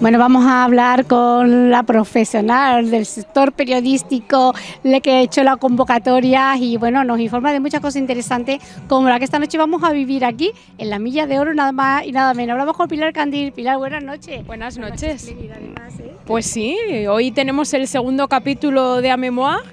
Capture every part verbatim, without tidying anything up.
Bueno, vamos a hablar con la profesional del sector periodístico, la que ha hecho la convocatoria y bueno, nos informa de muchas cosas interesantes como la que esta noche vamos a vivir aquí en la Milla de Oro, nada más y nada menos. Hablamos con Pilar Candil. Pilar, buenas noches. Buenas noches. Además, ¿eh? Pues sí, hoy tenemos el segundo capítulo de A Memoir,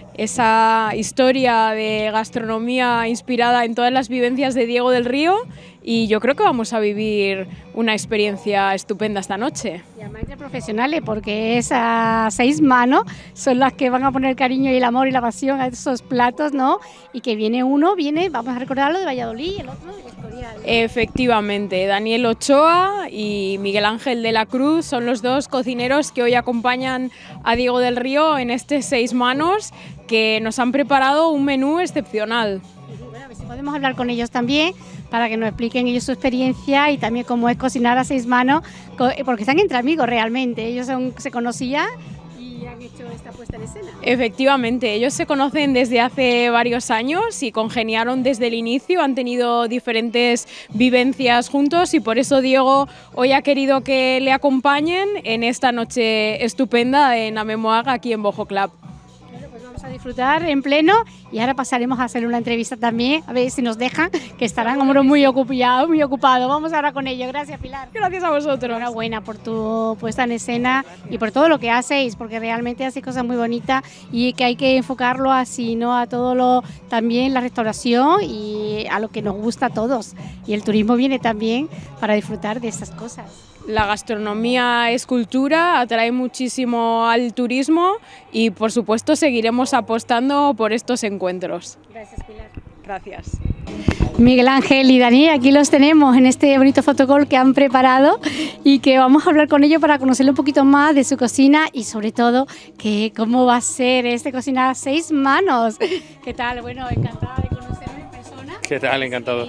esa historia de gastronomía inspirada en todas las vivencias de Diego del Río, y yo creo que vamos a vivir una experiencia estupenda esta noche. Y además de profesionales, porque esas seis manos son las que van a poner el cariño y el amor y la pasión a esos platos, ¿no? Y que viene uno, viene, vamos a recordarlo, de Valladolid y el otro de Escorial. Efectivamente, Daniel Ochoa y Miguel Ángel de la Cruz son los dos cocineros que hoy acompañan a Diego del Río en este seis manos, que nos han preparado un menú excepcional. Bueno, a ver si podemos hablar con ellos también para que nos expliquen ellos su experiencia y también cómo es cocinar a seis manos, porque están entre amigos realmente, ellos son, se conocían y han hecho esta puesta en escena. Efectivamente, ellos se conocen desde hace varios años y congeniaron desde el inicio, han tenido diferentes vivencias juntos y por eso Diego hoy ha querido que le acompañen en esta noche estupenda en A Memoir aquí en Bojo Club. A disfrutar en pleno y ahora pasaremos a hacer una entrevista también, a ver si nos dejan, que estarán hombre, muy ocupados, muy ocupados. Vamos ahora con ellos. Gracias, Pilar. Gracias a vosotros. Enhorabuena por tu puesta en escena y por todo lo que hacéis, porque realmente hacéis cosas muy bonitas y que hay que enfocarlo así, ¿no? A todo lo, también la restauración y a lo que nos gusta a todos. Y el turismo viene también para disfrutar de estas cosas. La gastronomía es cultura, atrae muchísimo al turismo y por supuesto seguiremos apostando por estos encuentros. Gracias, Pilar. Gracias. Miguel Ángel y Dani, aquí los tenemos en este bonito fotocall que han preparado y que vamos a hablar con ellos para conocerle un poquito más de su cocina y sobre todo que cómo va a ser este cocinar a seis manos. ¿Qué tal? Bueno, encantada de conocerlo en persona. ¿Qué tal? Encantado.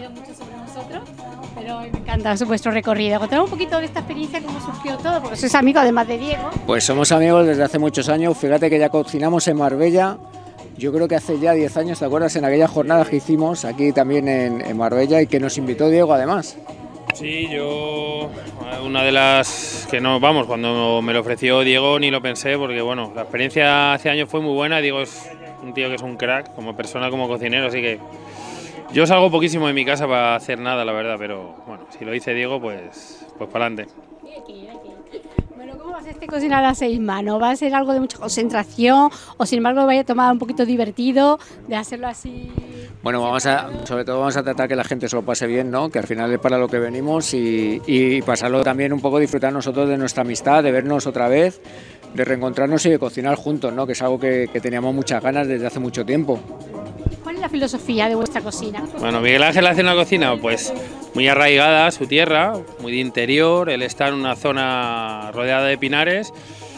Pero me encanta vuestro recorrido. Contad un poquito de esta experiencia, cómo surgió todo, porque sois amigos además de Diego. Pues somos amigos desde hace muchos años. Fíjate que ya cocinamos en Marbella, yo creo que hace ya diez años, ¿te acuerdas? En aquellas jornadas que hicimos aquí también en, en Marbella y que nos invitó Diego además. Sí, yo, una de las que no, vamos, cuando me lo ofreció Diego ni lo pensé, porque bueno, la experiencia hace años fue muy buena. Diego es un tío que es un crack, como persona, como cocinero, así que yo salgo poquísimo de mi casa para hacer nada, la verdad, pero bueno, si lo dice Diego, pues, pues para adelante. Bueno, ¿cómo va a ser este cocinar a seis manos? ¿Va a ser algo de mucha concentración o sin embargo vaya a tomar un poquito divertido de hacerlo así? Bueno, vamos a, sobre todo vamos a tratar que la gente se lo pase bien, ¿no? Que al final es para lo que venimos y, y pasarlo también un poco, disfrutar nosotros de nuestra amistad, de vernos otra vez, de reencontrarnos y de cocinar juntos, ¿no? Que es algo que, que teníamos muchas ganas desde hace mucho tiempo. ¿Cuál es la filosofía de vuestra cocina? Bueno, Miguel Ángel hace una cocina pues muy arraigada a su tierra, muy de interior. Él está en una zona rodeada de pinares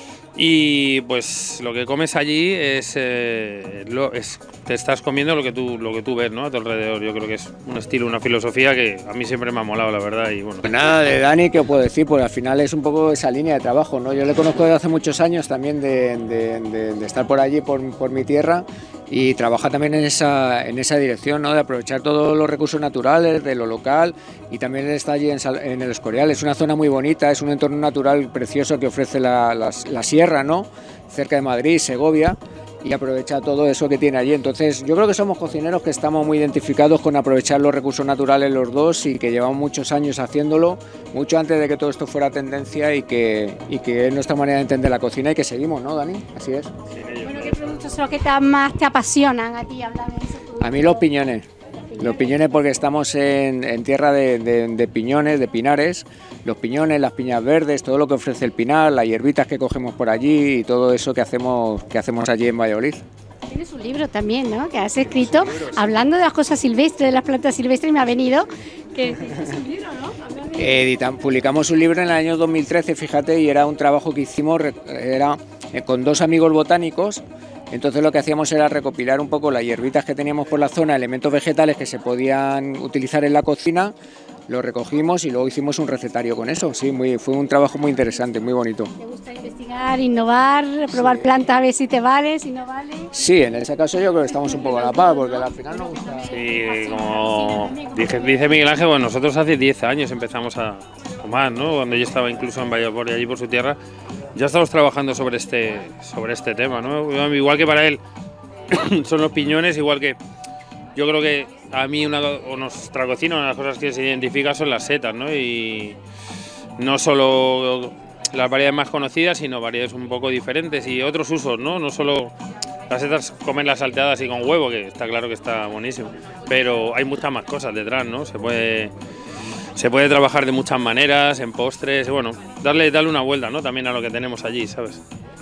y pues lo que comes allí es, eh, lo, es te estás comiendo lo que tú lo que tú ves, ¿no? A tu alrededor. Yo creo que es un estilo, una filosofía que a mí siempre me ha molado, la verdad. Y bueno. Pues nada, de Dani, ¿qué puedo decir? Pues al final es un poco esa línea de trabajo, ¿no? Yo le conozco desde hace muchos años también de, de, de, de estar por allí, por, por mi tierra, y trabaja también en esa, en esa dirección, ¿no? De aprovechar todos los recursos naturales, de lo local, y también está allí en, en el Escorial. Es una zona muy bonita, es un entorno natural precioso que ofrece la, la, la sierra, ¿no? Cerca de Madrid, Segovia, y aprovecha todo eso que tiene allí. Entonces yo creo que somos cocineros que estamos muy identificados con aprovechar los recursos naturales los dos y que llevamos muchos años haciéndolo, mucho antes de que todo esto fuera tendencia y que, y que es nuestra manera de entender la cocina y que seguimos, ¿no, Dani? Así es. Bueno, ¿qué productos son los que te, más te apasionan a ti? Hablando de eso, a mí los piñones. Los piñones porque estamos en, en tierra de, de, de piñones, de pinares, los piñones, las piñas verdes, todo lo que ofrece el pinar, las hierbitas que cogemos por allí y todo eso que hacemos, que hacemos allí en Valladolid. Tienes un libro también, ¿no? Que has escrito hablando de las cosas silvestres, de las plantas silvestres, y me ha venido que es un libro, ¿no? Editan, publicamos un libro en el año dos mil trece, fíjate, y era un trabajo que hicimos, era con dos amigos botánicos. Entonces lo que hacíamos era recopilar un poco las hierbitas que teníamos por la zona, elementos vegetales que se podían utilizar en la cocina, lo recogimos y luego hicimos un recetario con eso. Sí, muy, fue un trabajo muy interesante, muy bonito. ¿Te gusta investigar, innovar, probar sí. plantas a ver si te vale, si no vale? Sí, en ese caso yo creo que estamos un poco a la par, porque al final nos gusta... Sí, como dije, dice Miguel Ángel, bueno, nosotros hace diez años empezamos a, más, ¿no? Cuando yo estaba incluso en Valladolid, allí por su tierra, ya estamos trabajando sobre este, sobre este tema, ¿no? Igual que para él son los piñones, igual que yo creo que a mí una, o nuestra cocina, una de las cosas que se identifica son las setas, ¿no? Y no solo las variedades más conocidas, sino variedades un poco diferentes y otros usos, ¿no? No solo las setas, comen las salteadas y con huevo, que está claro que está buenísimo, pero hay muchas más cosas detrás, ¿no? Se puede, se puede trabajar de muchas maneras, en postres, bueno, darle, darle una vuelta, ¿no? También a lo que tenemos allí, ¿sabes?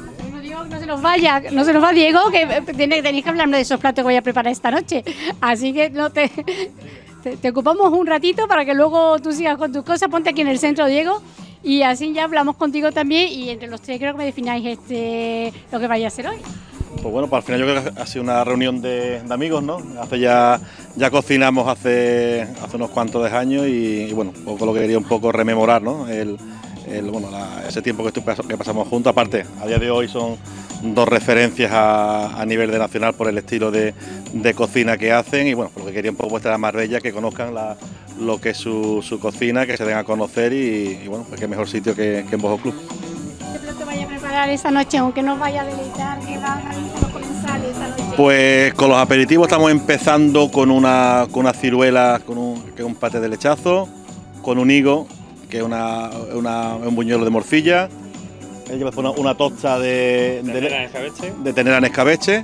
No se nos vaya, no se nos va Diego, que tenéis que hablarnos de esos platos que voy a preparar esta noche. Así que no te, te, te ocupamos un ratito para que luego tú sigas con tus cosas. Ponte aquí en el centro, Diego, y así ya hablamos contigo también. Y entre los tres creo que me defináis este, lo que vaya a ser hoy. Pues bueno, pues al final yo creo que ha sido una reunión de, de amigos, ¿no? Hace ya, ya cocinamos hace, hace unos cuantos de años y, y bueno, un poco lo que quería un poco rememorar, ¿no? El, El, bueno, la, ese tiempo que, estoy, que pasamos juntos. Aparte, a día de hoy son dos referencias a, a nivel de nacional por el estilo de, de cocina que hacen y bueno, por lo que quería un poco mostrar a Marbella, que conozcan la, lo que es su, su cocina, que se den a conocer y, y bueno, pues qué mejor sitio que, que en Bojo Club. ¿Qué plato vaya a preparar esta noche, aunque nos vaya a deleitar, que van a ir los comensales esta noche? Pues con los aperitivos estamos empezando con una, con una ciruela, con un, que es un paté de lechazo, con un higo, que es una, una, un buñuelo de morcilla, lleva una, una tosta de, de, tenera en escabeche, de tenera en escabeche.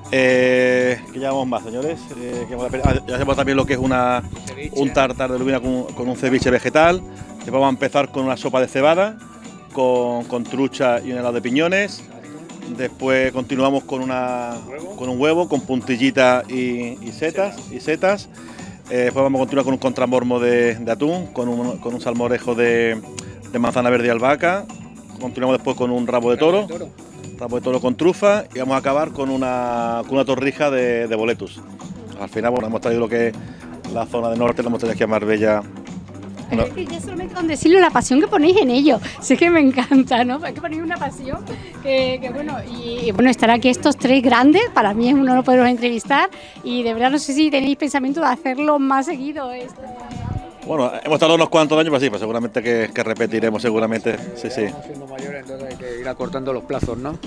Eh, ¿Qué llevamos más, señores? Eh, ya llevamos también lo que es una, un tartar de lubina con, con un ceviche vegetal. Después vamos a empezar con una sopa de cebada, con, con trucha y un helado de piñones. Después continuamos con, una, con un huevo, con puntillita y, y setas. Y setas. Eh, después vamos a continuar con un contramormo de, de atún, con un, con un salmorejo de, de manzana verde y albahaca. Continuamos después con un rabo de toro, rabo de toro, rabo de toro con trufa y vamos a acabar con una, con una torrija de, de boletus. Al final, bueno, hemos traído lo que es la zona del norte, lo hemos traído aquí a Marbella. Pero es que ya solamente con decirlo, la pasión que ponéis en ello, sé que me encanta, ¿no? Es que ponéis una pasión que, que bueno, y, y bueno, estar aquí estos tres grandes, para mí es un honor poderos entrevistar y de verdad no sé si tenéis pensamiento de hacerlo más seguido. Esto. Bueno, hemos tardado unos cuantos años, pero sí, pues seguramente que, que repetiremos, seguramente, sí, sí. Estamos siendo mayores, entonces hay que ir acortando los plazos, ¿no?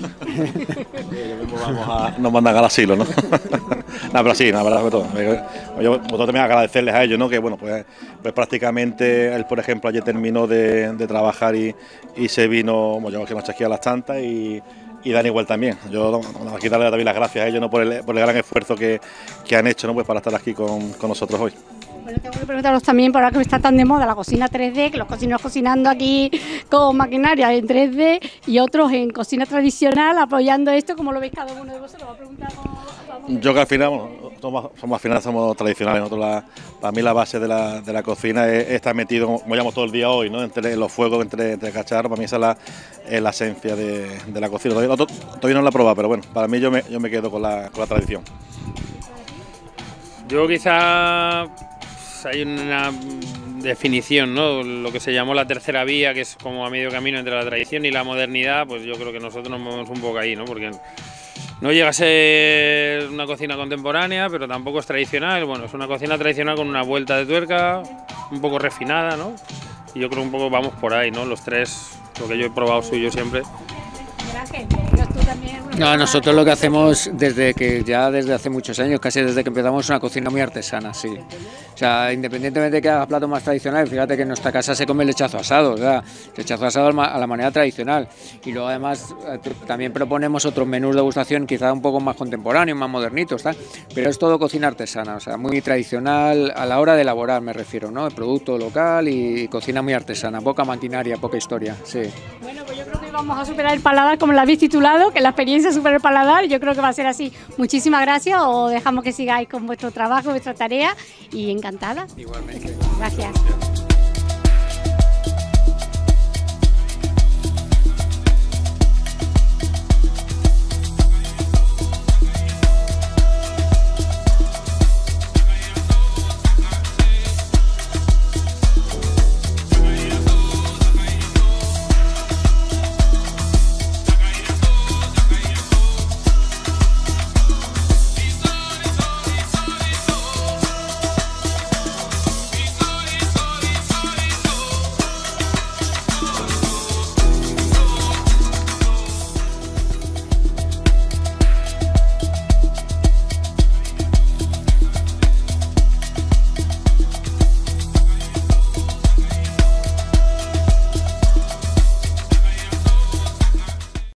Vamos a, nos mandan al asilo, ¿no? No, pero sí, la verdad que todo. Yo vosotros también agradecerles a ellos, ¿no? Que bueno, pues, pues prácticamente él, por ejemplo, ayer terminó de, de trabajar y, y se vino, bueno, yo que nos aquí a las tantas y, y Dani igual también. Yo aquí darle también las gracias a ellos, ¿no? Por el, por el gran esfuerzo que, que han hecho, ¿no? Pues para estar aquí con, con nosotros hoy. Bueno, tengo que preguntaros también, por ahora que está tan de moda la cocina tres D, que los cocineros cocinando aquí con maquinaria en tres D y otros en cocina tradicional apoyando esto, ¿cómo lo veis cada uno de vosotros? Va a preguntar cómo, vamos. Yo que al final, bueno, somos, somos, al final somos tradicionales, nosotros la, para mí la base de la, de la cocina es, es estar metido, como llamamos todo el día hoy, ¿no? Entre los fuegos, entre, entre cacharros, para mí esa es la, es la esencia de, de la cocina. Todavía, todavía no la he probado, pero bueno, para mí yo me, yo me quedo con la, con la tradición. Yo quizá hay una definición, ¿no? Lo que se llamó la tercera vía, que es como a medio camino entre la tradición y la modernidad, pues yo creo que nosotros nos movemos un poco ahí, ¿no? Porque no llega a ser una cocina contemporánea, pero tampoco es tradicional. Bueno, es una cocina tradicional con una vuelta de tuerca, un poco refinada, ¿no? Y yo creo un poco vamos por ahí, ¿no? Los tres, lo que yo he probado suyo siempre. No, nosotros lo que hacemos desde que ya desde hace muchos años, casi desde que empezamos, es una cocina muy artesana, sí. O sea, independientemente de que haga platos más tradicionales, fíjate que en nuestra casa se come lechazo asado, o sea, lechazo asado a la manera tradicional. Y luego además también proponemos otros menús de degustación quizá un poco más contemporáneos, más modernitos, ¿tá? Pero es todo cocina artesana, o sea, muy tradicional a la hora de elaborar, me refiero, ¿no? El producto local y cocina muy artesana, poca maquinaria, poca historia, sí. Bueno, pues yo creo que vamos a superar el paladar, como lo habéis titulado, que la experiencia supera el paladar. Yo creo que va a ser así. Muchísimas gracias, os dejamos que sigáis con vuestro trabajo, vuestra tarea y encantada. Igualmente. Gracias.